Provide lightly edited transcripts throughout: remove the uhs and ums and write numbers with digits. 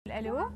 الو.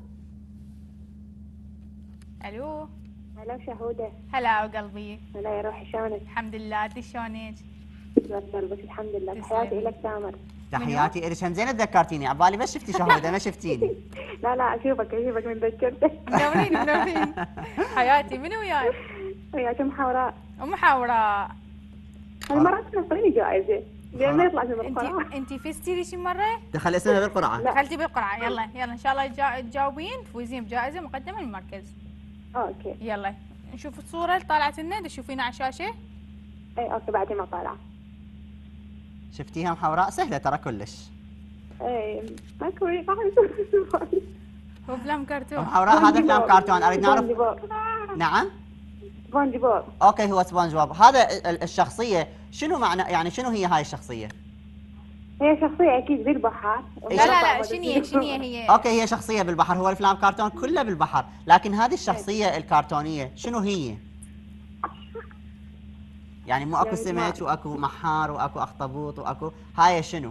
الو. هلا شهودة. هلا وقلبي. هلا يا روحي، شلونك؟ الحمد لله، انت شلونك؟ بس الحمد لله. تسلمي. تحياتي لك تامر. تحياتي الك. هم زين تذكرتيني، عبالي بس شفتي شهودة ما شفتيني. لا اشوفك من ذكرتك. منورين. حياتي، منو وياي؟ وياك ام حوراء. ام حوراء. هالمرة تنطيني جائزة. لين ما يطلع اسم القرعة. انت فزتي لي شي مره؟ دخل اسمها بالقرعة. دخلتي بالقرعه. يلا ان شاء الله تجاوبين تفوزين بجائزه مقدمه من المركز. اوكي. يلا نشوف الصوره اللي طالعت لنا، تشوفينها على الشاشه. اي اوكي، بعدين ما طالعة. شفتيها ام حوراء؟ سهلة ترى كلش. اي ماكو هو فيلم كرتون. ام حوراء هذا فيلم كرتون، اريد نعرف. نعم. سبونج بوب. اوكي هو سبونج بوب. هذا الشخصية شنو معنى، يعني شنو هي هاي الشخصية؟ هي شخصية اكيد بالبحر. لا شنو هي؟ اوكي هي شخصية بالبحر، هو الفيلم كرتون كله بالبحر، لكن هذه الشخصية الكرتونية شنو هي؟ يعني مو اكو سمك واكو محار واكو اخطبوط واكو، هاي شنو؟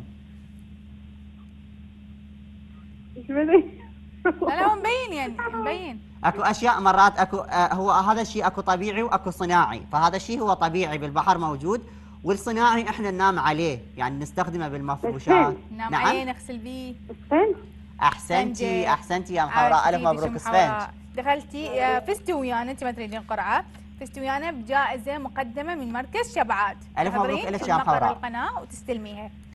لا هو مبين، يعني مبين. اكو اشياء مرات اكو هو هذا الشيء اكو طبيعي واكو صناعي، فهذا الشيء هو طبيعي بالبحر موجود، والصناعي احنا ننام عليه، يعني نستخدمه بالمفروشات. ننام عليه، نغسل بيه. اسفنج. احسنتي يا ام حوراء، الف مبروك اسفنج. دخلتي فزتي ويانا، انت ما تريدين قرعه، فزتي ويانا بجائزه مقدمه من مركز شبعات. الف مبروك لك يا ام حوراء. القناه وتستلميها.